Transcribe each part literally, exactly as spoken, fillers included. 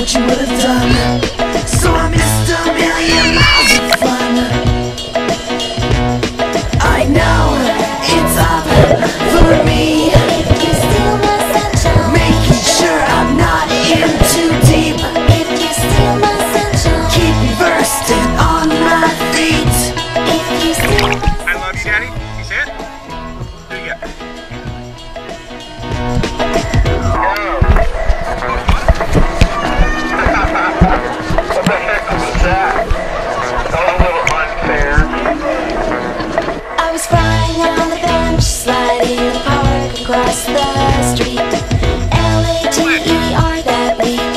what you would have done. So I missed a million miles of fun. I know it's up for me, If you steal my sunshine, making sure I'm not in too deep. if you steal my sunshine, Keep me versed and on my feet. if you steal my I love you, Daddy. You say it? Do it again. What the heck was that? That was a little unfair. I was flying on the bench, sliding in the park across the street. L A T E R that week.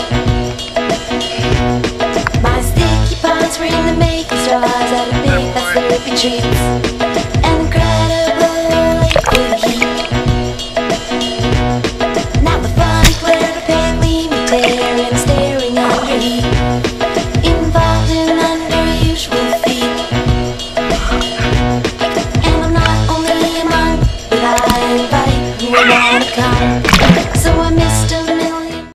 My sticky paws were in the making straws at a big fast therapy treats.